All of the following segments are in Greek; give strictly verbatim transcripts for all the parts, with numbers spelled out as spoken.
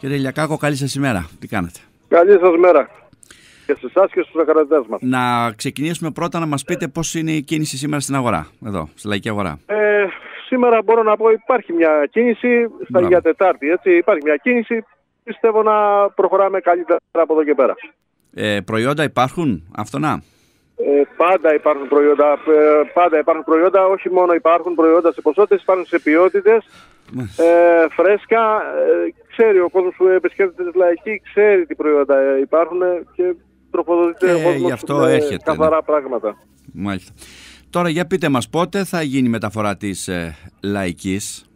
Κύριε Λιακάκο, καλή σας ημέρα. Τι κάνετε? Καλή σας μέρα. Και σε εσάς και στους ακροατές μας. Να ξεκινήσουμε πρώτα να μας πείτε πώς είναι η κίνηση σήμερα στην αγορά, εδώ, στη λαϊκή αγορά. Ε, σήμερα μπορώ να πω υπάρχει μια κίνηση, στα για Τετάρτη, έτσι, υπάρχει μια κίνηση. Πιστεύω να προχωράμε καλύτερα από εδώ και πέρα. Ε, προϊόντα υπάρχουν, αυτονά. Ε, πάντα υπάρχουν προϊόντα, ε, πάντα υπάρχουν προϊόντα, όχι μόνο υπάρχουν προϊόντα σε ποσότητες, υπάρχουν σε ποιότητες, ε, φρέσκα. Ε, ξέρει ο κόσμος που επισκέπτεται τη λαϊκή, ξέρει τι προϊόντα υπάρχουν και τροφοδοτείται ο κόσμος γι' αυτό με έρχεται, καθαρά ναι. πράγματα. Μάλιστα. Τώρα για πείτε μας πότε θα γίνει η μεταφορά της ε, λαϊκής.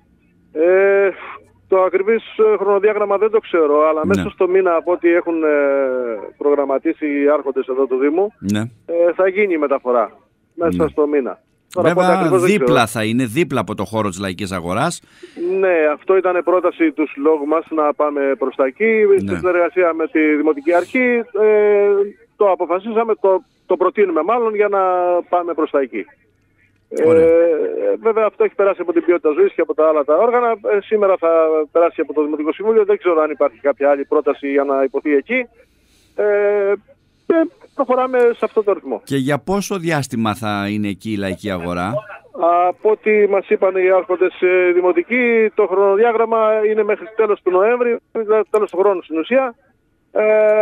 Ε, το ακριβής χρονοδιάγραμμα δεν το ξέρω, αλλά Ναι. μέσα στο μήνα από ό,τι έχουν ε, προγραμματίσει οι άρχοντες εδώ του Δήμου, Ναι. ε, θα γίνει η μεταφορά μέσα Ναι. στο μήνα. Τώρα, πότε Βέβαια ακριβώς δεν δίπλα ξέρω. θα είναι, δίπλα από το χώρο της λαϊκής αγοράς. Ναι, αυτό ήταν πρόταση του συλλόγου μας να πάμε προς τα εκεί. Ναι. Στη συνεργασία με τη Δημοτική Αρχή ε, το αποφασίσαμε, το, το προτείνουμε μάλλον για να πάμε προς τα εκεί. Ε, βέβαια αυτό έχει περάσει από την ποιότητα ζωής και από τα άλλα τα όργανα. Ε, σήμερα θα περάσει από το Δημοτικό Συμβούλιο. Δεν ξέρω αν υπάρχει κάποια άλλη πρόταση για να υποθεί εκεί. Ε, και προχωράμε σε αυτό το ρυθμό. Και για πόσο διάστημα θα είναι εκεί η λαϊκή αγορά? Από ό,τι μας είπαν οι άρχοντες ε, δημοτικοί, το χρονοδιάγραμμα είναι μέχρι τέλος του Νοέμβρη, δηλαδή τέλος του χρόνου στην ουσία, ε,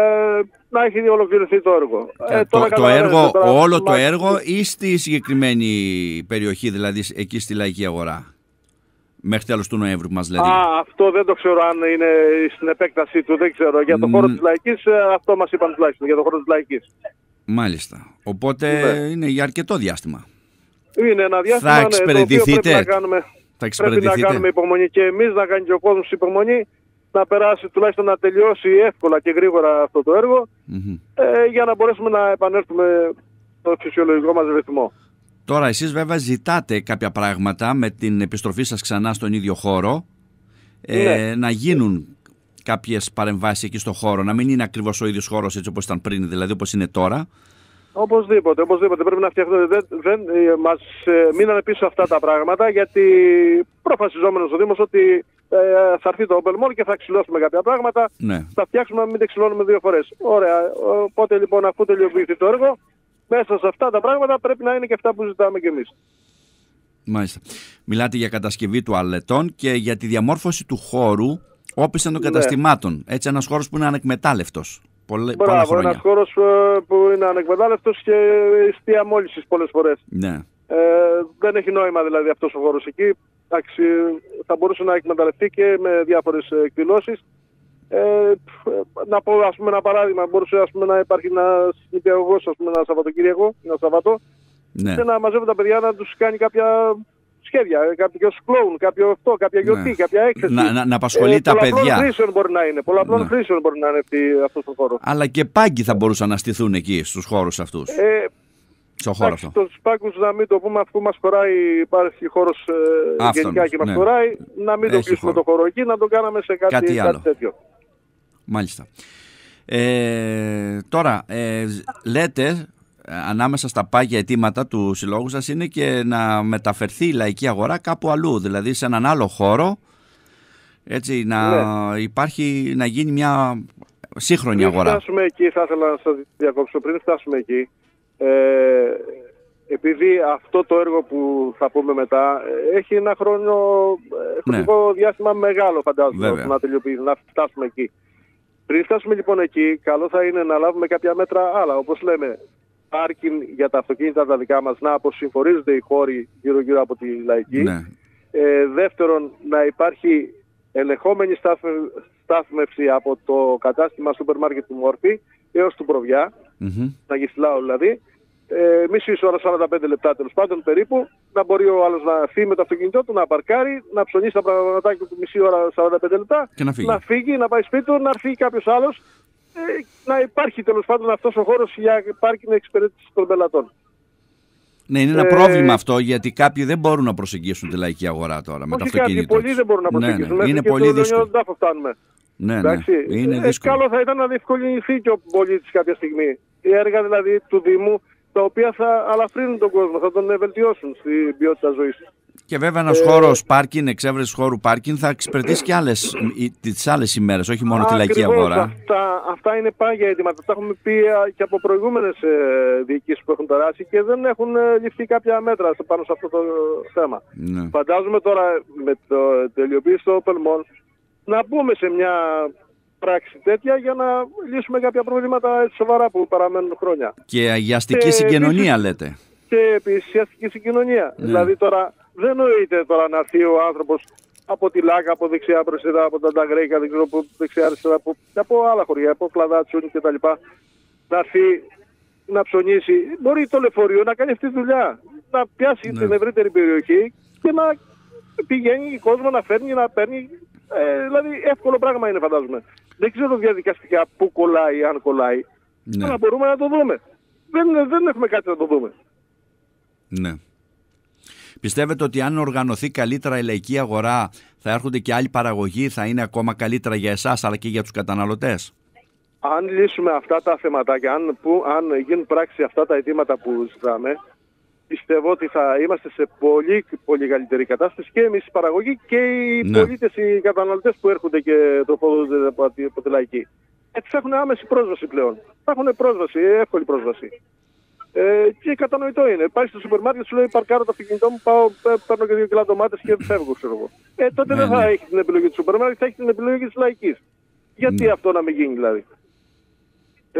να έχει ολοκληρωθεί το έργο. Ε, το, το έργο, τώρα, όλο το μας... έργο ή στη συγκεκριμένη περιοχή, δηλαδή εκεί στη λαϊκή αγορά, μέχρι τέλος του Νοέμβρη που μας λέτε? Α, αυτό δεν το ξέρω αν είναι στην επέκτασή του, δεν ξέρω. Για το χώρο Μ... της λαϊκής, αυτό μας είπαν τουλάχιστον, για το χώρο της λαϊκής. Μάλιστα. Οπότε ναι. είναι για αρκετό διάστημα. Είναι ένα διάστημα, θα ναι, εξυπηρετηθείτε. πρέπει να κάνουμε, θα πρέπει να κάνουμε υπομονή και εμείς, να κάνει και ο κόσμος υπομονή, να περάσει τουλάχιστον να τελειώσει εύκολα και γρήγορα αυτό το έργο, mm-hmm. ε, για να μπορέσουμε να επανέλθουμε στο φυσιολογικό μας ρυθμό. Τώρα εσείς βέβαια ζητάτε κάποια πράγματα με την επιστροφή σας ξανά στον ίδιο χώρο, ε, ναι. να γίνουν κάποιες παρεμβάσεις εκεί στο χώρο, να μην είναι ακριβώς ο ίδιος χώρος έτσι όπως ήταν πριν, δηλαδή όπως είναι τώρα. Οπωσδήποτε, οπωσδήποτε πρέπει να φτιαχτούν. Δεν, δεν μας ε, μείνανε πίσω αυτά τα πράγματα, γιατί προφασιζόμενος ο Δήμος ότι ε, θα έρθει το Open Mall και θα ξυλώσουμε κάποια πράγματα. Ναι. Θα φτιάξουμε να μην τα ξυλώνουμε δύο φορές. Ωραία. Οπότε λοιπόν, αφού τελειοποιηθεί το έργο, μέσα σε αυτά τα πράγματα πρέπει να είναι και αυτά που ζητάμε κι εμείς. Μάλιστα. Μιλάτε για κατασκευή τουαλετών και για τη διαμόρφωση του χώρου όπισθεν των ναι. καταστημάτων. Έτσι, ένας χώρος που είναι ανεκμετάλλευτος. Πολλε, Μπράβο, ένας χώρος που είναι ανεκμετάλλευτος και εστία μόλυνσης πολλές φορές. Ναι. Ε, δεν έχει νόημα δηλαδή αυτός ο χώρος εκεί. Εντάξει, θα μπορούσε να εκμεταλλευτεί και με διάφορες εκδηλώσεις. Ε, να πω ας πούμε ένα παράδειγμα, μπορούσε ας πούμε, να υπάρχει ένας νηπιαγωγός ένα Σαββατοκύριακο, ένα Σαββατό, ναι. και να μαζεύουν τα παιδιά να τους κάνει κάποια σχέδια, κάποιο κλόουν, κάποιο αυτό, κάποια γιορτή, ναι. κάποια έκθεση. Να, να, να απασχολεί ε, τα παιδιά. Πολλαπλών χρήσεων μπορεί να είναι, πολλαπλών ναι. χρήσεων μπορεί να είναι αυτός ο χώρος. Αλλά και πάγκοι θα μπορούσαν να στηθούν εκεί στους χώρους αυτούς. Ε, Στο χώρο αυτό. Στους πάγκους να μην το πούμε, αφού μας χωράει, υπάρχει χώρος ε, γενικά και μας ναι. χωράει, να μην το κλείσουμε το χώρο εκεί, να το κάναμε σε κάτι, κάτι, κάτι τέτοιο. Μάλιστα. Ε, τώρα, ε, λέτε, ανάμεσα στα πάγια αιτήματα του συλλόγου σας είναι και να μεταφερθεί η λαϊκή αγορά κάπου αλλού, δηλαδή σε έναν άλλο χώρο, έτσι, να ναι. υπάρχει, να γίνει μια σύγχρονη πριν αγορά. Πριν φτάσουμε εκεί, θα ήθελα να σας διακόψω, πριν φτάσουμε εκεί, ε, επειδή αυτό το έργο που θα πούμε μετά έχει ένα χρόνο, χρονικό ναι. διάστημα μεγάλο φαντάζομαι να τελειοποιήσει, να φτάσουμε εκεί. Πριν φτάσουμε λοιπόν εκεί, καλό θα είναι να λάβουμε κάποια μέτρα άλλα, όπως λέμε, πάρκινγκ για τα αυτοκίνητα τα δικά μας, να αποσυμφορίζονται οι χώροι γύρω-γύρω από τη λαϊκή. Ναι. Ε, δεύτερον, να υπάρχει ελεγχόμενη στάθμευση από το κατάστημα σούπερ μάρκετ του Μόρφη έως του Προβιά, mm-hmm. να Γυστιλάου δηλαδή, ε, μισή ώρα, σαράντα πέντε λεπτά τέλος πάντων περίπου, να μπορεί ο άλλος να φύγει με το αυτοκίνητό του, να παρκάρει, να ψωνίσει τα πραγματάκια του μισή ώρα, σαράντα πέντε λεπτά, και να φύγει. να φύγει, να πάει σπίτι του, να έρθει κάποιος άλλος, ε, να υπάρχει τέλος πάντων αυτός ο χώρος για πάρκινγκ εξυπηρέτηση των πελατών. Ναι, είναι ένα ε, πρόβλημα αυτό, γιατί κάποιοι δεν μπορούν να προσεγγίσουν τη λαϊκή αγορά τώρα με το αυτοκίνητο. Κάποιοι πολλοί δεν μπορούν να προσεγγίσουν. Ναι, ναι. Είναι πολύ δύσκολο. φτάνουμε. Ναι, ναι. Είναι ε, δύσκολο. Καλό θα ήταν να διευκολυνθεί και ο πολίτης κάποια στιγμή. Η έργα δηλαδή του Δήμου τα οποία θα αλαφρύνουν τον κόσμο, θα τον βελτιώσουν στην ποιότητα ζωής. Και βέβαια ένας ε, χώρος πάρκινγκ, εξέβρεση χώρου πάρκινγκ θα εξυπηρετήσει και άλλες, τις άλλες ημέρες, όχι μόνο τη λαϊκή αγορά. Αυτά, αυτά είναι πάγια αιτήματα. Τα έχουμε πει και από προηγούμενες ε, διοικήσεις που έχουν περάσει και δεν έχουν ε, ληφθεί κάποια μέτρα πάνω σε αυτό το θέμα. Ναι. Φαντάζομαι τώρα με το τελειοποίηση στο Open Mall να μπούμε σε μια πράξη τέτοια για να λύσουμε κάποια προβλήματα σοβαρά που παραμένουν χρόνια. Και για αστική και συγκοινωνία επίσης, λέτε. Και επίσης η αστική συγκοινωνία. Ναι. Δηλαδή τώρα δεν νοείται τώρα να έρθει ο άνθρωπος από τη Λάκα, από δεξιά μπροστά, από τα Νταγκρέικα, δεν ξέρω, από δεξιά αριστερά, από, από άλλα χωριά, από Κλαδάτσιον κτλ. Να έρθει να ψωνίσει. Μπορεί το λεωφορείο να κάνει αυτή τη δουλειά. Να πιάσει ναι. την ευρύτερη περιοχή και να πηγαίνει κόσμο να φέρνει, να παίρνει. Ε, δηλαδή εύκολο πράγμα είναι, φαντάζομαι. Δεν ξέρω διαδικαστικά πού κολλάει, αν κολλάει. Ναι. Αλλά μπορούμε να το δούμε. Δεν, δεν έχουμε κάτι να το δούμε. Ναι. Πιστεύετε ότι αν οργανωθεί καλύτερα η λαϊκή αγορά θα έρχονται και άλλοι παραγωγοί, θα είναι ακόμα καλύτερα για εσάς αλλά και για τους καταναλωτές? Αν λύσουμε αυτά τα θεματάκια, αν, που, αν γίνουν πράξη αυτά τα αιτήματα που ζητάμε, πιστεύω ότι θα είμαστε σε πολύ, πολύ καλύτερη κατάσταση και εμείς οι παραγωγοί και οι ναι. πολίτες, οι καταναλωτές που έρχονται και τροφοδοτούνται από, από τη λαϊκή. Έτσι θα έχουν άμεση πρόσβαση πλέον. Θα έχουν πρόσβαση, εύκολη πρόσβαση. Ε, και κατανοητό είναι. Πάει στο σούπερ μάρκετ, σου λέει παρκάρω το αυτοκίνητό μου, πάω, παίρνω και δύο κιλά ντομάτες και φεύγω, ξέρω εγώ. Ε, τότε ναι, δεν θα ναι. έχει την επιλογή του σούπερ μάρκετ, θα έχει την επιλογή της λαϊκής. Γιατί ναι. αυτό να μην γίνει δηλαδή? Ε,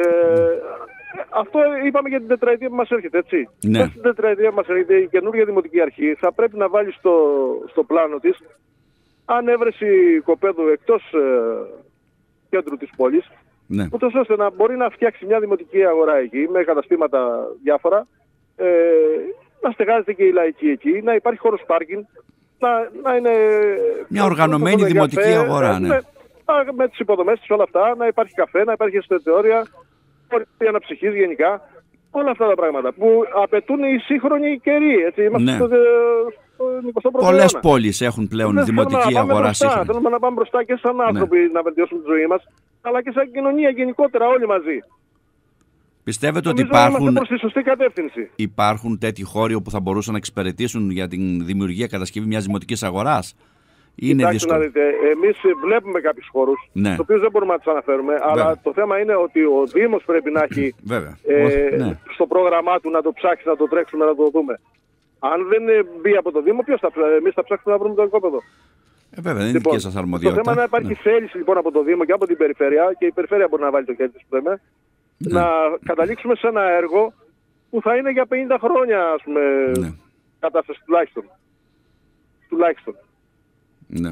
αυτό είπαμε για την τετραετία που μας έρχεται, έτσι. Ναι. Μέσα στην τετραετία που μας έρχεται η καινούργια δημοτική αρχή θα πρέπει να βάλει στο, στο πλάνο της ανέβρεση οικοπαίδου εκτός ε, κέντρου της πόλης. Ναι. Ούτως ώστε να μπορεί να φτιάξει μια δημοτική αγορά εκεί με καταστήματα διάφορα, ε, να στεγάζεται και η λαϊκή εκεί, να υπάρχει χώρος πάρκινγκ, να, να είναι μια οργανωμένη δημοτική καφέ, αγορά, ναι. με, με τις υποδομές της όλα αυτά, να υπάρχει καφέ, να υπάρχει εστιατόρια, αναψυχής γενικά, όλα αυτά τα πράγματα που απαιτούν οι σύγχρονοι καιροί, έτσι, είμαστε ναι. στο, στο εικοστό πρώτο Πολλές αιώνα. πόλεις έχουν πλέον δεν δημοτική αγορά σύγχρονη. Θέλουμε να πάμε μπροστά και σαν άνθρωποι ναι. να βελτιώσουμε τη ζωή μας, αλλά και σαν κοινωνία γενικότερα όλοι μαζί. Πιστεύετε ότι υπάρχουν, προς τη σωστή κατεύθυνση. υπάρχουν τέτοιοι χώροι όπου θα μπορούσαν να εξυπηρετήσουν για την δημιουργία κατασκευή μιας δημοτικής αγοράς? Είναι Κοιτάξτε δύσκολο. να δείτε, εμείς βλέπουμε κάποιους χώρους, ναι. τους οποίους δεν μπορούμε να τους αναφέρουμε, βέβαια. αλλά το θέμα είναι ότι ο Δήμος πρέπει να έχει ε, ναι. στο πρόγραμμά του να το ψάξει, να το τρέξουμε, να το δούμε. Αν δεν μπει από το Δήμο, ποιος θα ψάξει? Εμείς θα ψάξουμε να βρούμε το οικόπεδο. Ε, βέβαια, δεν είναι λοιπόν, δική σας αρμοδιότητα. Το θέμα είναι να υπάρχει ναι. θέληση λοιπόν από το Δήμο και από την περιφέρεια, και η περιφέρεια μπορεί να βάλει το χέρι της που λέμε, ναι. να καταλήξουμε σε ένα έργο που θα είναι για πενήντα χρόνια, ας πούμε, ναι. κατάσταση τουλάχιστον. Τουλάχιστον. Ναι.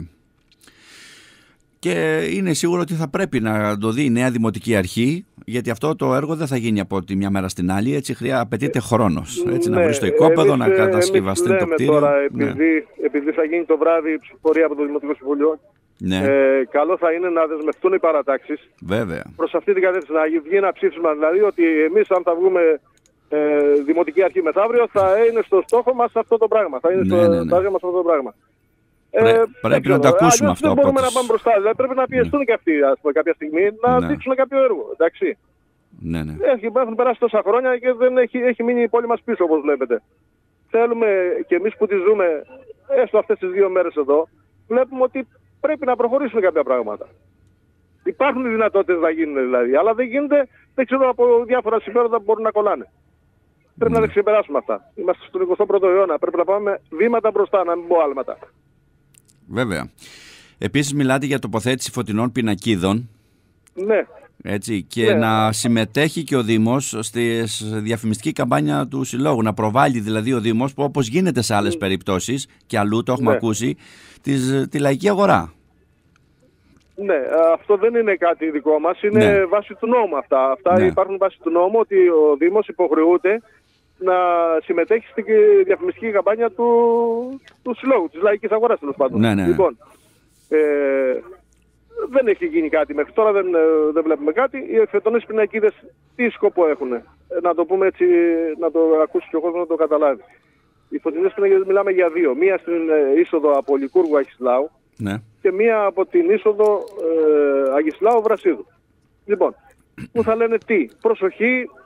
Και είναι σίγουρο ότι θα πρέπει να το δει η νέα δημοτική αρχή, γιατί αυτό το έργο δεν θα γίνει από τη μια μέρα στην άλλη, έτσι χρειά, απαιτείται χρόνος. Έτσι, ναι, να βρει το οικόπεδο, να κατασκευαστεί το κτίριο. Τώρα, επειδή, ναι. επειδή θα γίνει το βράδυ η ψηφοφορία από το Δημοτικό Συμβούλιο, ναι. ε, καλό θα είναι να δεσμευτούν οι παρατάξεις προς αυτή την κατεύθυνση, να βγει ένα ψήφισμα, δηλαδή ότι εμείς αν θα βγούμε ε, δημοτική αρχή μεθαύριο θα είναι στο στόχο μας αυτό το πράγμα. Θα είναι ναι, στο ναι, ναι. στάδιο μας αυτό το πράγμα. Πρέ, ε, πρέπει να το ακούσουμε α, αυτό. Δεν μπορούμε να πάμε μπροστά. Δηλαδή πρέπει να πιεστούν ναι. και αυτοί, ας πούμε, κάποια στιγμή να ναι. δείξουν κάποιο έργο. Εντάξει. Ναι, ναι. Έχουν περάσει τόσα χρόνια και δεν έχει, έχει μείνει η πόλη μας πίσω, όπως βλέπετε. Θέλουμε και εμείς που τη ζούμε, έστω αυτές τις δύο μέρες εδώ, βλέπουμε ότι πρέπει να προχωρήσουν κάποια πράγματα. Υπάρχουν δυνατότητες να γίνουν δηλαδή, αλλά δεν γίνεται, δεν ξέρω, από διάφορα συμφέροντα που μπορούν να κολλάνε. Πρέπει ναι. να τα ξεπεράσουμε αυτά. Είμαστε στον εικοστό πρώτο αιώνα. Πρέπει να πάμε βήματα μπροστά, να μην πω άλματα. Βέβαια. Επίσης μιλάτε για τοποθέτηση φωτεινών πινακίδων. Ναι. Έτσι, και ναι. να συμμετέχει και ο Δήμος στη διαφημιστική καμπάνια του Συλλόγου. Να προβάλλει δηλαδή ο Δήμος, που όπως γίνεται σε άλλες mm. περιπτώσεις και αλλού το έχουμε ναι. ακούσει, της, τη λαϊκή αγορά. Ναι, αυτό δεν είναι κάτι δικό μας, είναι ναι. βάση του νόμου αυτά. Αυτά ναι. υπάρχουν βάση του νόμου, ότι ο Δήμος υποχρεούται να συμμετέχει στη διαφημιστική καμπάνια του, του Συλλόγου, της λαϊκής αγοράς τέλος πάντων. Ναι, ναι. Λοιπόν, ε, δεν έχει γίνει κάτι μέχρι τώρα, δεν, δεν βλέπουμε κάτι. Οι φωτεινές πινακίδες τι σκοπό έχουν? Να το πούμε έτσι, να το ακούσει και ο κόσμος να το καταλάβει. Οι φωτεινές πινακίδες μιλάμε για δύο. Μία στην είσοδο από Λικούργου Αγισλάου ναι. και μία από την είσοδο ε, Αγισλάου Βρασίδου. Λοιπόν, που θα λένε τι? Προσοχή,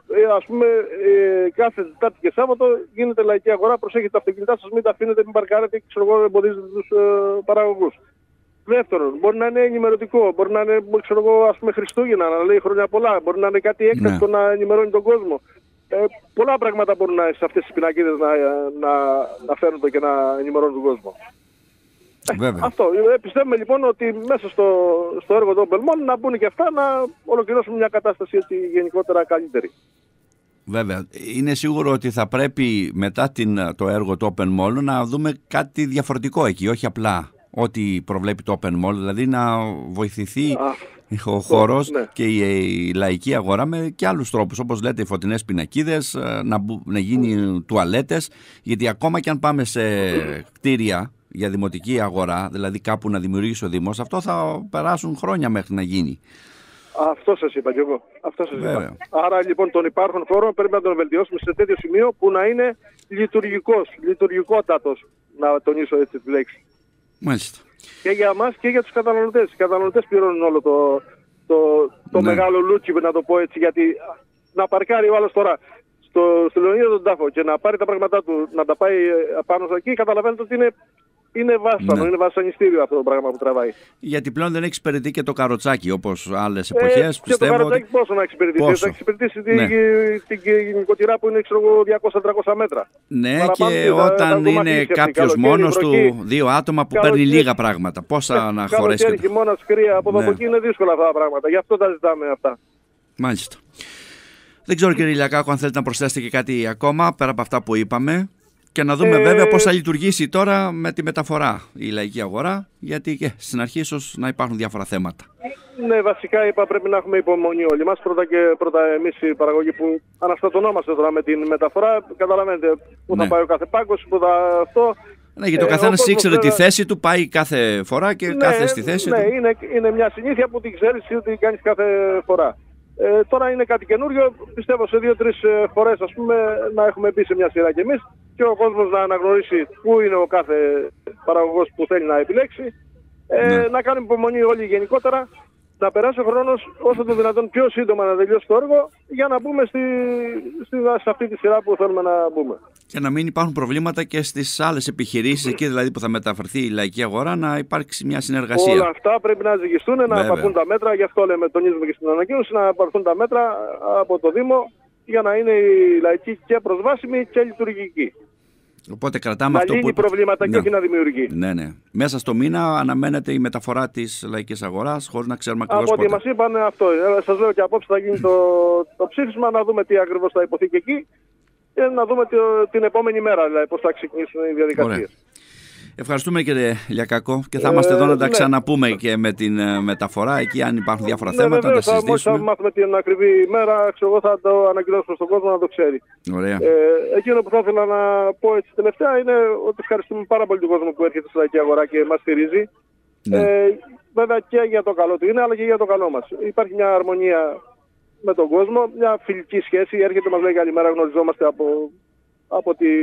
ας πούμε, ε, κάθε Τετάρτη και Σάββατο γίνεται λαϊκή αγορά. Προσέχετε τα αυτοκίνητά σας, μην τα αφήνετε, μην παρκάρετε και ξέρω εγώ, εμποδίζετε τους ε, παραγωγούς. Δεύτερον, μπορεί να είναι ενημερωτικό, μπορεί να είναι, ξέρω εγώ, ας πούμε, Χριστούγεννα, να λέει χρόνια πολλά, μπορεί να είναι κάτι έκτακτο, ναι, να ενημερώνει τον κόσμο. Ε, πολλά πράγματα μπορούν να, σε αυτές τις πινακίδες να, να, να φέρνονται και να ενημερώνουν τον κόσμο. Ε, αυτό. Ε, πιστεύουμε λοιπόν ότι μέσα στο, στο έργο των Belmont να μπουν και αυτά, να ολοκληρώσουμε μια κατάσταση έτσι γενικότερα καλύτερη. Βέβαια. Είναι σίγουρο ότι θα πρέπει μετά την, το έργο του Open Mall να δούμε κάτι διαφορετικό εκεί, όχι απλά ό,τι προβλέπει το Open Mall, δηλαδή να βοηθηθεί Α, ο χώρος, ναι, και η, η λαϊκή αγορά με και άλλους τρόπους, όπως λέτε, οι φωτεινές πινακίδες, να, να γίνει τουαλέτες, γιατί ακόμα και αν πάμε σε κτίρια για δημοτική αγορά, δηλαδή κάπου να δημιουργήσει ο Δήμος, αυτό θα περάσουν χρόνια μέχρι να γίνει. Αυτό σας είπα κι εγώ. Αυτό σας είπα. Άρα λοιπόν τον υπάρχον χώρο πρέπει να τον βελτιώσουμε σε τέτοιο σημείο που να είναι λειτουργικός, λειτουργικότατος, να τονίσω έτσι τη λέξη. Μάλιστα. Και για μας και για τους καταναλωτές. Οι καταναλωτές πληρώνουν όλο το, το, το ναι. μεγάλο λούκι, να το πω έτσι, γιατί να παρκάρει ο άλλος τώρα στο, στο Λεωνίδα τον Τάφο και να πάρει τα πράγματά του, να τα πάει πάνω εκεί, καταλαβαίνετε ότι είναι, είναι βάσανο, ναι. είναι βασανιστήριο αυτό το πράγμα που τραβάει. Γιατί πλέον δεν εξυπηρετεί και το καροτσάκι όπως άλλες εποχές. Ε, και το καροτσάκι ότι... πόσο να εξυπηρετήσει. Πόσο? Θα εξυπηρετήσει ναι. την νοικοκυρά που είναι διακόσια με τριακόσια μέτρα. Ναι, παραπάνω, και όταν θα, είναι κάποιος μόνος του, δύο άτομα που παίρνει λίγα πράγματα. Πόσα να χωρέσει. Καλοκαίρι, χειμώνας, κρύα, από εδώ από εκεί είναι δύσκολα αυτά τα πράγματα. Γι' αυτό τα ζητάμε αυτά. Μάλιστα. Δεν ξέρω, κύριε Ηλιακάκο, αν θέλετε να προσθέσετε και κάτι ακόμα πέρα από αυτά που είπαμε. Και να δούμε ε... βέβαια πώς θα λειτουργήσει τώρα με τη μεταφορά η λαϊκή αγορά, γιατί και στην αρχή ίσως να υπάρχουν διάφορα θέματα. Ναι, βασικά είπα πρέπει να έχουμε υπομονή όλοι μας. Πρώτα και πρώτα εμείς οι παραγωγοί που αναστατωνόμαστε τώρα με την μεταφορά, καταλαβαίνετε πού ναι. θα πάει ο κάθε πάγκος, πού θα αυτό. Ναι, γιατί ο καθένας ε, ήξερε τη θέση του, πάει κάθε φορά και ναι, κάθε στη θέση ναι, του. Ναι, είναι, είναι μια συνήθεια που την ξέρεις ότι κάνεις κάθε φορά. Ε, τώρα είναι κάτι καινούριο, πιστεύω σε δύο-τρεις φορές ας πούμε να έχουμε μπει σε μια σειρά κι εμείς και ο κόσμος να αναγνωρίσει πού είναι ο κάθε παραγωγός που θέλει να επιλέξει, ε, ναι. να κάνουμε υπομονή όλοι γενικότερα, να περάσει ο χρόνος όσο το δυνατόν πιο σύντομα να τελειώσει το έργο για να μπούμε στη, στη, σε αυτή τη σειρά που θέλουμε να μπούμε. Και να μην υπάρχουν προβλήματα και στις άλλες επιχειρήσεις, εκεί δηλαδή που θα μεταφερθεί η λαϊκή αγορά, να υπάρξει μια συνεργασία. Όλα αυτά πρέπει να ζυγιστούν, να πάρθουν τα μέτρα, γι' αυτό λέμε, τονίζουμε και στην ανακοίνωση, να πάρθουν τα μέτρα από το Δήμο για να είναι η λαϊκή και προσβάσιμη και λειτουργική. Οπότε κρατάμε να αυτό λύνει που... προβλήματα ναι. και όχι να δημιουργεί. Ναι, ναι. Μέσα στο μήνα αναμένεται η μεταφορά της λαϊκής αγοράς, χωρίς να ξέρουμε ακριβώς πότε. Από ό,τι μας είπαν αυτό. Ε, σας λέω και απόψε θα γίνει το, το ψήφισμα, να δούμε τι ακριβώς θα υποθεί και εκεί και να δούμε το, την επόμενη μέρα δηλαδή, πώς θα ξεκινήσουν οι διαδικασίες. Ευχαριστούμε, κύριε Ηλιακάκο, και θα είμαστε ε, εδώ να τα ναι. ξαναπούμε και με την uh, μεταφορά εκεί, αν υπάρχουν διάφορα ναι, θέματα, να τα συζητήσουμε. Μόλις θα μάθουμε την ακριβή ημέρα, ξέρω εγώ, θα το ανακοινώσουμε στον κόσμο να το ξέρει. Ωραία. Ε, εκείνο που θα ήθελα να πω έτσι τελευταία είναι ότι ευχαριστούμε πάρα πολύ τον κόσμο που έρχεται στη λαϊκή αγορά και μας στηρίζει. Ναι. Ε, βέβαια και για το καλό του είναι, αλλά και για το καλό μας. Υπάρχει μια αρμονία με τον κόσμο, μια φιλική σχέση. Έρχεται, μας λέει καλημέρα, γνωριζόμαστε από, από τη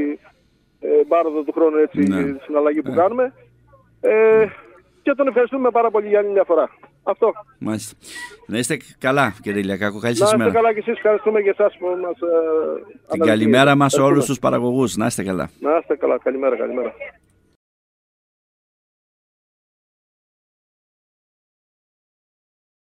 ε, πάροδο του χρόνου, έτσι, ναι. τη συναλλαγή που ναι. κάνουμε. Ε, ναι. Και τον ευχαριστούμε πάρα πολύ για άλλη μια φορά. Αυτό. Μάλιστα. Να είστε καλά, κύριε Ηλιακάκο. Καλή σας μέρα. Να είστε καλά και εσείς. Ευχαριστούμε και εσάς που μας ε, την καλημέρα μας σε όλους τους παραγωγούς. Να είστε καλά. Να είστε καλά. Καλημέρα, καλημέρα.